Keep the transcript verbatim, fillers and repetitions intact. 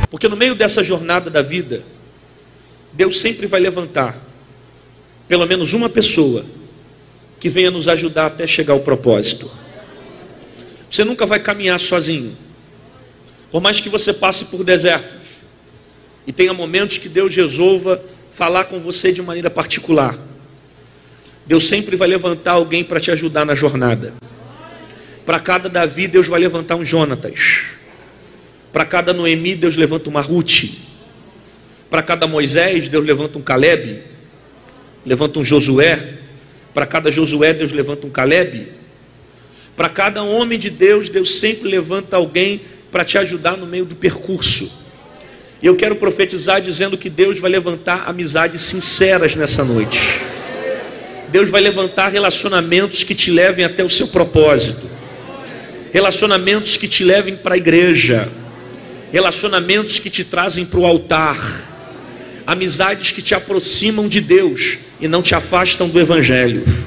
Porque no meio dessa jornada da vida, Deus sempre vai levantar pelo menos uma pessoa que venha nos ajudar até chegar ao propósito. Você nunca vai caminhar sozinho. Por mais que você passe por desertos e tenha momentos que Deus resolva falar com você de maneira particular, Deus sempre vai levantar alguém para te ajudar na jornada. Para cada Davi, Deus vai levantar um Jonatas. Para cada Noemi, Deus levanta uma Ruth. Para cada Moisés, Deus levanta um Caleb, levanta um Josué. Para cada Josué, Deus levanta um Caleb. Para cada homem de Deus, Deus sempre levanta alguém para te ajudar no meio do percurso. E eu quero profetizar dizendo que Deus vai levantar amizades sinceras nessa noite. Deus vai levantar relacionamentos que te levem até o seu propósito. Relacionamentos que te levem para a igreja. Relacionamentos que te trazem para o altar. Amizades que te aproximam de Deus e não te afastam do Evangelho.